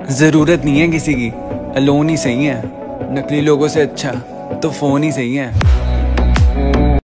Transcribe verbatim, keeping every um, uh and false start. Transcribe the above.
ज़रूरत नहीं है किसी की, अलोन ही सही है। नकली लोगों से अच्छा तो फ़ोन ही सही है।